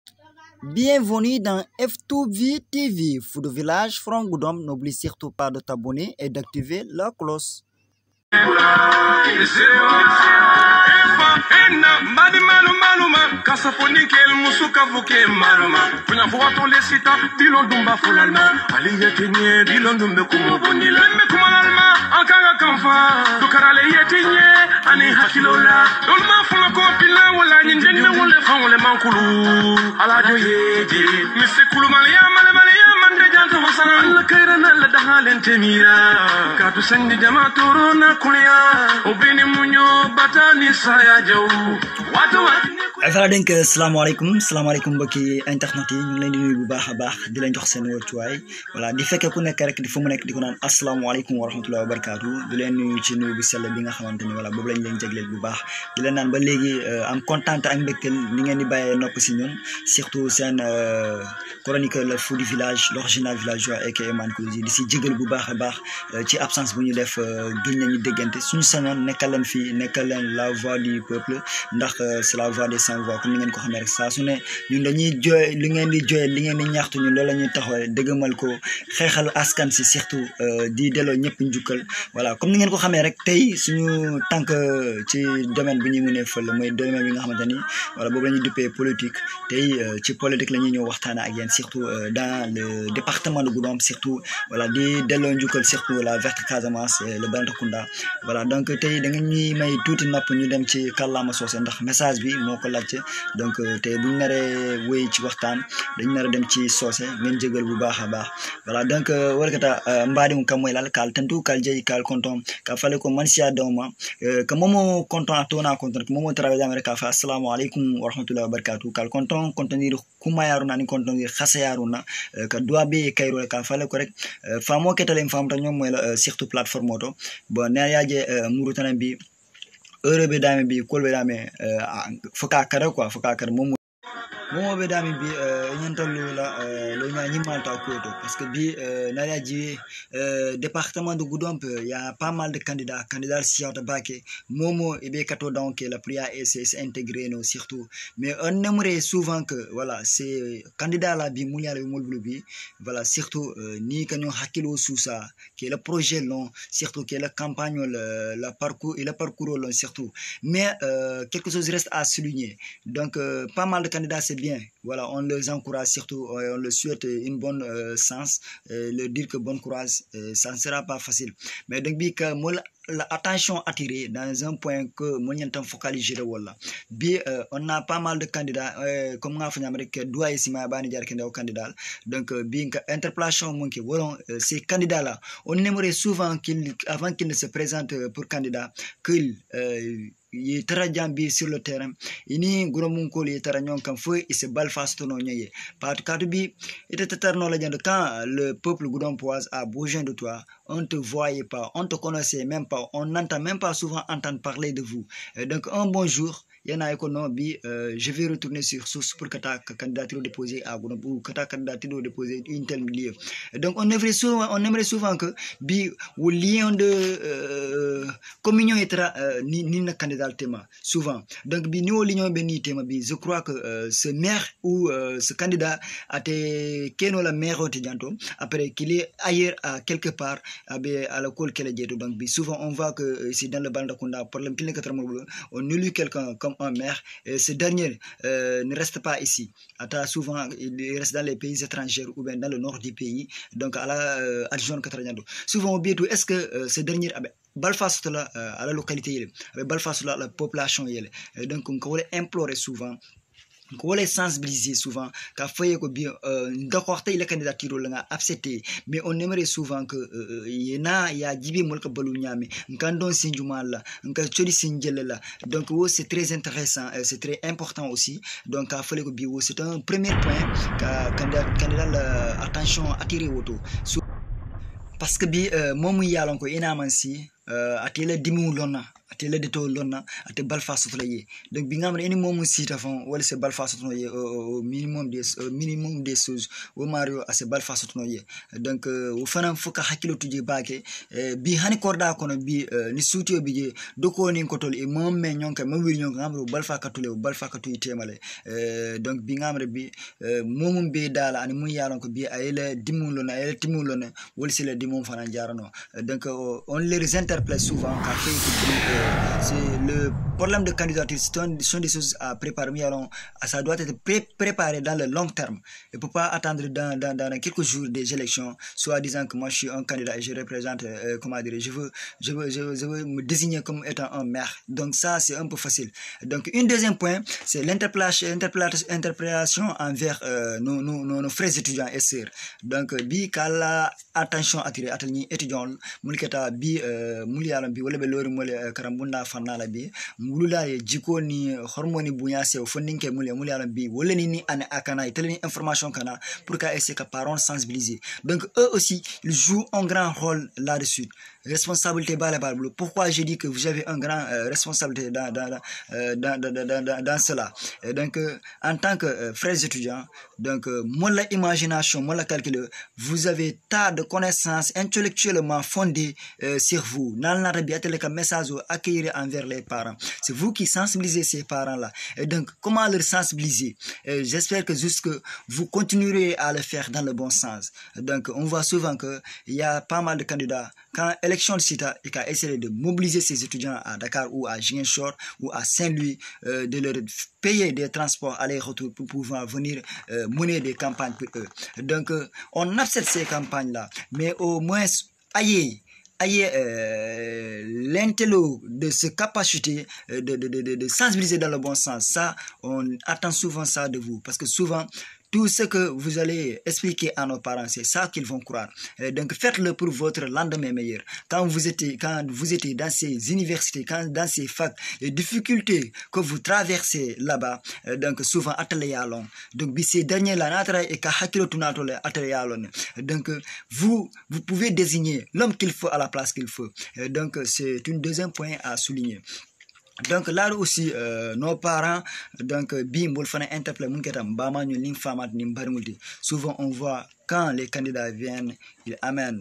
Bienvenue dans F2V TV, Food Village from Goudom. N'oublie surtout pas de t'abonner et d'activer la cloche. Voilà donc salaamaaleykum mbokki internet yi ñu ngi leen di nuyu bu baax a baax di leen jox seen wàccuwaay voilà di fekkee ku nekk rek di fa mu nekk di ko naan asalaamaaleykum wa rahmatullahi wa barakaatu di leen nuyu ci nuyu bu sell bi nga xamante ni voilà boobu lañ leen jagleel bu baax di leen naan ba léegi am kontaan ak mbégteel ni ngeen di bàyyee nopp si ñun surtout seen chroniqueur le Food Village l'original villageois aka Man Koulibaly di si jégal bu baax a baax ci absence bu ñu def gën nañu déggante suñu sañoon nekkal leen fii nekkal leen la voix du peuple ndax c'est la voix des sans voix comme ni ngeen ko xamee rek saa su ne ñun dañuy jooy li ngeen di jooy li ngeen di ñaxtu ñun loolu la ñuy taxawee dëggamal ko xeexal askan si surtout di delloo ñëpp njukkal voilà comme ni ngeen ko xamee rek tey suñu tànk ci domaine bi ñuy mënee fël mooy domaine bi nga xamante ni voilà boobu la ñuy duppee politique tey ci politique la ñuy ñëw waxtaan ak yéen surtout dans le département de Goudomp surtout voilà di delloo njukkal surtout la verte Casamance le Bantacounda voilà donc tey da ngeen ñuy may tuuti nopp ñu dem ci kàllaama soose ndax message bi moo ko laajte donc tey bu ñu naree wéy ci waxtaan dañu nar a dem ci soose ngeen jégal bu baax a baax voilà donc warkata mbaɗi kam moylal kal tantu kal jeeyi kal konton ka fale ko mansiya dawma ko momo konton a tona konton ko momo travaille amere ka fa assalamu aleykum wa rahmatullahi wa barakatuh kal konton kontonir kumayaruna ni kontonir khasayaruna ka duwabe kayro ka fale ko rek famo ketalen famta ñom moyla surtout plateforme oto bon ne yaaje murutana bi heure be dame bi kolbe dame foka kara quoi foka kara momo be dami bi ñantalu la lo ñaa ñimalta koto parce que bi naya ji département de Goudomp il y a pas mal de candidats siata baké momo et be kato donc la prière et c'est intégré no surtout mais on aimerait souvent que voilà ces candidats là bi muliale molbulu bi voilà surtout ni kanyo hakilo sousa qui est le projet long surtout qui est la campagne le parcours long surtout mais quelque chose reste à souligner donc pas mal de candidats c'est bien voilà on les encourage surtout on leur souhaite une bonne sens leur dire que bon courage ça ne sera pas facile mais donc bi que l'attention attirée dans un point que mon yantam focaliser wala bi on a pas mal de candidats comme nga fa ñam rek doy ci ma bani jar kendaw candidat donc bi nga interpellation mon ki woron ces candidats là on aimerait souvent avant qu'ils ne se présentent pour candidat qu'ils yi tara jambi sur le terrain ini guromum ko li tara ñon kam fo et se bal fasto no ñeye parce que bi était terno la jand quand le peuple goudompoise a besoin de toi on te voyait pas on te connaissait même pas on n'entend même pas souvent entendre parler de vous donc un bon jour yana ko non bi je vais retourner sur source pour que ta candidature déposée à Goudomp ou que ta candidature déposée une telle lieu donc on aimerait souvent que bi au lien de communion etc ni na candidat tema souvent donc bi ni au lien ben ni tema bi je crois que ce maire ou ce candidat a été keno la maire otijanto après qu'il est ailleurs à quelque part à la col qu'elle est donc bi souvent on voit que ici dans le Bantacounda problème qu'il on élit quelqu'un comme un maire et ce dernier ne reste pas ici souvent il reste dans les pays étrangers ou bien dans le nord du pays donc à la adjoint katranyando souvent bientôt est-ce que ce dernier balfast la à la localité balfast la population donc on peut implorer souvent ko les sensibiliser souvent ka faye ko bien d'accord tay la candidature la nga accepté mais on aimerait souvent que yena ya jibi mol ka balu ñame ngandon sinjuma la nga chodi sinjel la donc c'est très intéressant c'est très important aussi donc ka fale ko bi c'est un premier point ka candidat attention attirer auto parce que bi momu yalon ko ina man si atele dimu lonna atele de to lonna ate balfa sotla ye donc bi ngamre eni mom sita fon wala se balfa sotno ye au minimum des choses o mario ase balfa sotno ye donc o fanam fuka hakilo tuje bake bi hani korda kono bi ni suutio bi je doko ni kotol e mom me nyonka mawir nyonka ngamro balfa katule balfa katu temale donc bi ngamre bi momum be dala ani mun yalon ko bi ayele dimu lonna ayele timu lonna wala se le dimum fana jarano donc on les interpelle souvent car c'est le problème de candidature sont des choses à préparer mais alors ça doit être préparé dans le long terme et peut pas attendre dans quelques jours des élections soit disant que moi je suis un candidat et je représente comment dire je veux me désigner comme étant un maire donc ça c'est un peu facile donc un deuxième point c'est l'interpellation envers nos frères étudiants et sœurs donc bi kala attention attiré atani étudiants mulketa bi muliyalam bi wala be lori mole karambunda fanala bi mulula e jiko ni hormoni bunya se fondinke muliyalam bi wala ni an akana itali information kana pour qu'à essayer que parents sensibiliser donc eux aussi ils jouent un grand rôle là-dessus responsabilité balabalo pourquoi je dis que vous avez un grand responsabilité dans cela et donc en tant que frères étudiants donc moi la imagination moi la calcul vous avez tas de connaissances intellectuellement fondées sur vous dans la biatele comme message accueillir envers les parents c'est vous qui sensibilisez ces parents là et donc comment leur sensibiliser j'espère que juste que vous continuerez à le faire dans le bon sens donc on voit souvent que il y a pas mal de candidats quand élection de CITA et qu'à essayer de mobiliser ces étudiants à Dakar ou à Ziguinchor ou à Saint-Louis de leur payer des transports aller-retour pour pouvoir venir mener des campagnes pour eux donc on accepte ces campagnes là mais au moins ayez l'intello de ce capacité de sensibiliser dans le bon sens ça on attend souvent ça de vous parce que souvent tout ce que vous allez expliquer à nos parents, c'est ça qu'ils vont croire. Donc faites-le pour votre lendemain meilleur. Quand vous étiez dans ces universités, dans ces facs, les difficultés que vous traversez là-bas, donc souvent atelier. Donc ces derniers là, donc vous pouvez désigner l'homme qu'il faut à la place qu'il faut. Donc c'est un deuxième point à souligner. Donc là aussi nos parents donc bimbo fana interpellé mun ketam bama ñu lim famat ni mbarmulti souvent on voit quand les candidats viennent ils amènent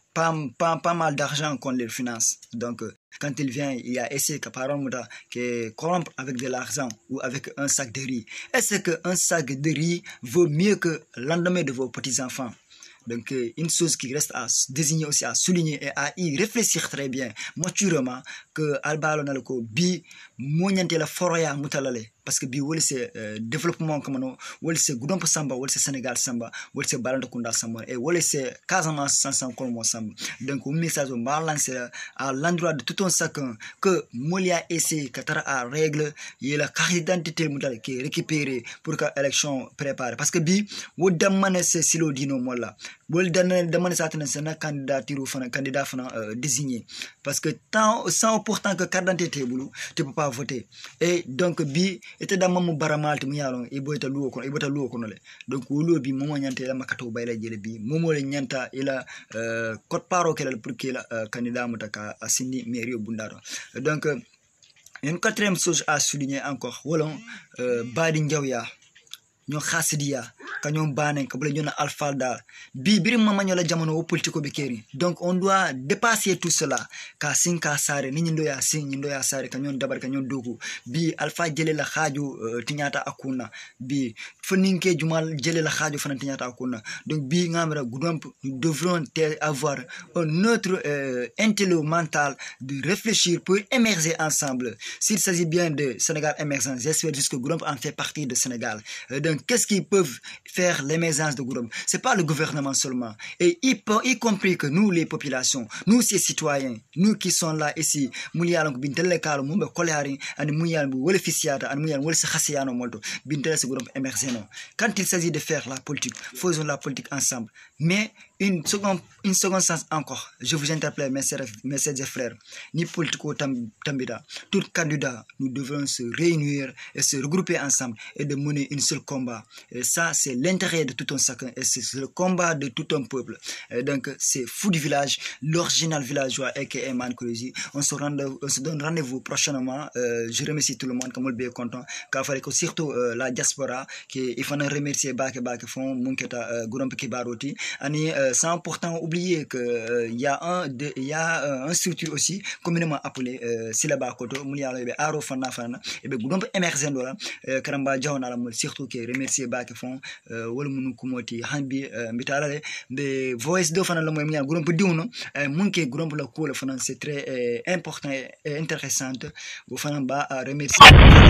pas mal d'argent qu'on les finance donc quand il vient il y a essayé que par exemple que corrompre avec de l'argent ou avec un sac de riz est-ce que un sac de riz vaut mieux que le lendemain de vos petits-enfants? Donc une chose qui reste à désigner aussi, à souligner et à y réfléchir très bien maturement que albalo nalko bi moñante la foroya mutalale parce que bi wol c'est développement comme no wol c'est Goudomp Samba wol c'est Sénégal Samba wol c'est Balanda Kounda Samba et wol c'est Casamance sans Kolmo Samba donc un message au lancer à l'endroit de tout un chacun que Molia essaie katara à règle et la carte d'identité mutal qui est récupérée pour que l'élection prépare parce que bi wodamane c'est silo dino mola bol demande ça tena candidat fana désigné parce que tant sans pourtant que carte d'identité bulu tu peux pas voter et donc bi était dans mon baramalti mu yalon e boyta luwo ko le donc wolo bi momo nyante la makato bayla jele bi momo le nyanta ila code paro kelal pour que la candidat mutaka asini mairie bundaro donc une quatrième chose à souligner encore wolon badi njawya ñoo xassidiya ka ñoom banen ka bula ñona alfalda bi biri mama ñola jamono wo politiko be keri donc on doit dépasser tout cela ka sinka sare ni ñindo ya sin ñindo ya sare ka ñon dabar ka ñon dogu bi alfa jele la xaju tiñata akuna bi foninke jumal jele la xaju fana tiñata akuna donc bi ngamra Goudomp nous devrons avoir un autre intello mental de réfléchir pour émerger ensemble s'il s'agit bien de Sénégal émergent j'espère juste que Goudomp en fait partie de Sénégal donc qu'est-ce qu'ils peuvent faire l'émergence de Goudomp? C'est pas le gouvernement seulement. Et y compris que nous, les populations, nous, ces citoyens, nous qui sont là ici, quand il s'agit de faire la politique, faisons la politique ensemble. Mais une seconde sens encore, je vous interpelle, mes sœurs et frères, ni politico tambida, tout candidat, nous devons se réunir et se regrouper ensemble et de mener une seule combat. Et ça, c'est l'intérêt de tout un chacun et c'est le combat de tout un peuple. Donc c'est Fou du village, l'original villageois aka Man Crazy. On se donne rendez-vous prochainement. Je remercie tout le monde comme le content car fallait que surtout la diaspora qui il faut remercier Bake Fond Munketa Gurump Kibaroti ani sans pourtant oublier que il y a un structure aussi communément appelé Silaba Koto Mulialo be Aro Fana et be Gurump émergent là Karamba Jawna la surtout qui remercier Bake Fond wol munu kumoti hambi mitala de voice do fana la moy mulial Gurump diuno munke Gurump la ko la fana c'est très important et intéressante vous fana ba remercier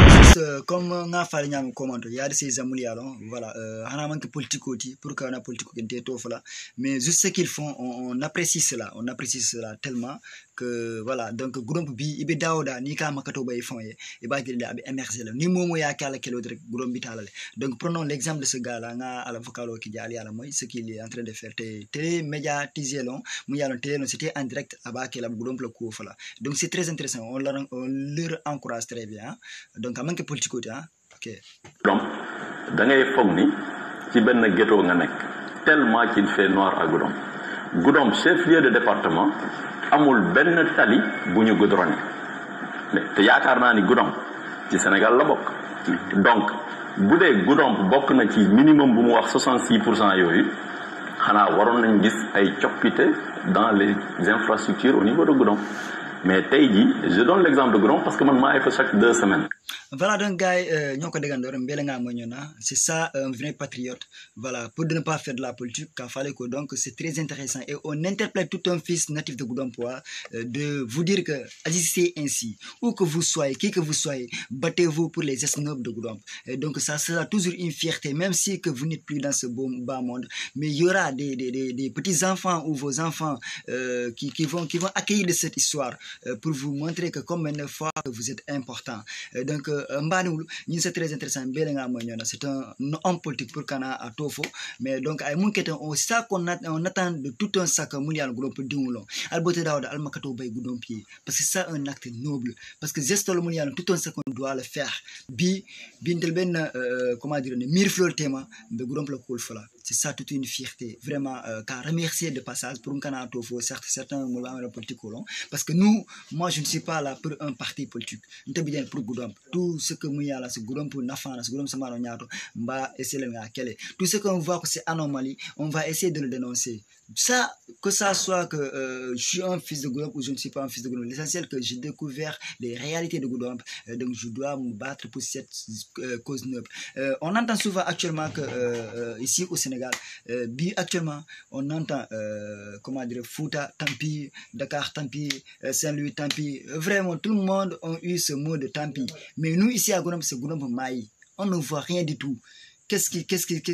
comme na fali ñam commenter il y a de ces amulialo voilà hana manque politique oti pour qu'on a politique qui to fala mais juste ce qu'ils font on apprécie cela tellement que voilà donc Gurump bi ibe dawda ni ka makato bay fond e ba jël abi émerger la ni momo ya kala kelo rek Gurump bi talale donc prenons l'exemple de ce gars là nga ala vocalo ki jali ala moy ce qu'il est en train de faire té médiatiser long mu yalon té c'était en direct aba kala Gurump la ko fala donc c'est très intéressant on leur encourage très bien donc en manque politique oti ok donc da ngay fogni ci ben ghetto nga nek tellement qu'il fait noir à Goudomp chef-lieu de département amul ben tali buñu goudronné mais te yakarna ni Goudomp ci Sénégal la bok donc boudé Goudomp bok na ci minimum bu mu wax 66% yoyu xana waron nañ gis ay ciopité dans les infrastructures au niveau de Goudomp mais tay ji je donne l'exemple de Goudomp parce que man ma fait chaque 2 semaines. Voilà donc gars ñoko dégandor mbélé nga moñona c'est ça un vrai patriote voilà pour ne pas faire de la politique quand fallait que donc c'est très intéressant et on interpelle tout un fils natif de Goudompoa de vous dire que agissez ainsi où que vous soyez qui que vous soyez battez-vous pour les esnobs de Goudomp et donc ça sera toujours une fierté même si que vous n'êtes plus dans ce beau bas monde mais il y aura des petits enfants ou vos enfants qui vont accueillir de cette histoire pour vous montrer que comme une fois que vous êtes important donc c'est très intéressant c'est un homme politique pour Kana à Tofo mais donc on ça qu'on attend de tout un sac mondial Goudomp diwlo albote dawda almakato bay Goudomp parce que ça un acte noble parce que geste le mondial tout un sac on doit le faire bintel ben comment dire mire fleur tema de Goudomp la kool fala c'est ça toute une fierté vraiment qu'à remercier de passage pour un Kana Tofo certains la politique parce que moi je ne suis pas là pour un parti politique bien pour Goudomp tout ce que Mouya là, c'est Goudomp pour Nafan, c'est Goudomp Samaro Nyato, mba essayer de le tout ce qu'on voit que c'est anomalie, on va essayer de le dénoncer. Ça, que ça soit que je suis un fils de Goudomp ou je ne suis pas un fils de Goudomp, l'essentiel que j'ai découvert les réalités de Goudomp, donc je dois me battre pour cette cause noble. On entend souvent actuellement que ici au Sénégal, actuellement, on entend comment dire Fouta, Tampi, Dakar, Tampi, Saint-Louis, Tampi. Vraiment, tout le monde a eu ce mot de Tampi. Mais nous ici à Goudomp, c'est Goudomp Maï. On ne voit rien du tout. Qu'est-ce qui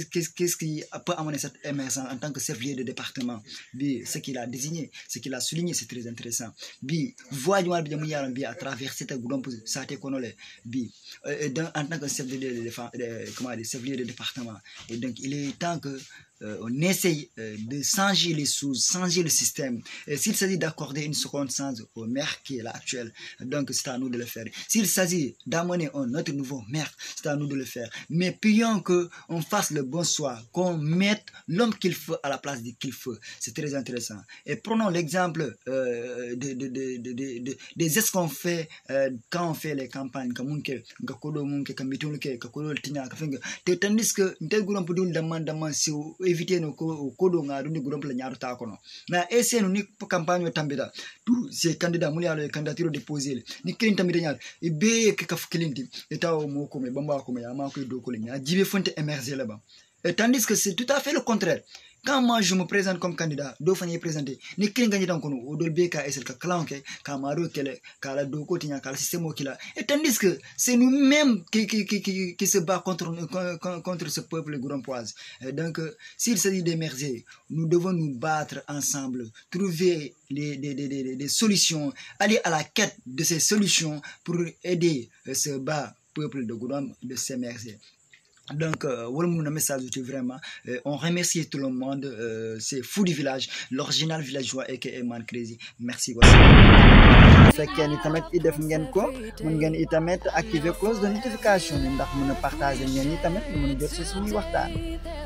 peut amener cette émergence en tant que chef-lieu de département? Ce qu'il a désigné, ce qu'il a souligné, c'est très intéressant. Voyons à travers cette Goudomp, ça a été connu. En tant que chef-lieu de département. Et donc, il est temps que on essaye de changer les choses, changer le système. S'il s'agit d'accorder une seconde chance au maire qui est là actuel, donc c'est à nous de le faire. S'il s'agit d'amener un autre nouveau maire, c'est à nous de le faire. Mais prions qu'on fasse le bon choix, qu'on mette l'homme qu'il faut à la place de qu'il faut. C'est très intéressant. Et prenons l'exemple des gestes qu'on fait quand on fait les campagnes. Tandis que éviter nos kodo nga dundi Goudomp la ñaaru ta kono na essayer ni campagne tambida tous ces candidats mu yalo candidature déposer ni kilin tambida ñaar e be ke kaf kilinti etaw mo ko me bamba ko me ya ma ko do ko le ñaar jibe fonte émerger là-bas tandis que c'est tout à fait le contraire. Quand moi je me présente comme candidat, do fany présenter ni kilin gagne donc o dol beka esel ka clanke ka maro kele kala do ko tinya kala système qui là et tandis que c'est nous-mêmes qui se bat contre ce peuple gourompoise. Donc s'il s'agit d'émerger, nous devons nous battre ensemble, trouver des solutions, aller à la quête de ces solutions pour aider ce bas peuple de Goudomp de s'émerger. Donc, voilà message vraiment. On remercie tout le monde. C'est Fou du village, l'original villageois aka Man Crazy. Merci. fekkee ni tamit i def ngeen ko mun ngeen i tamit activer cloche de notification ndax mën a partager ngeen ni tamit mën a jot ci suñuy waxtaan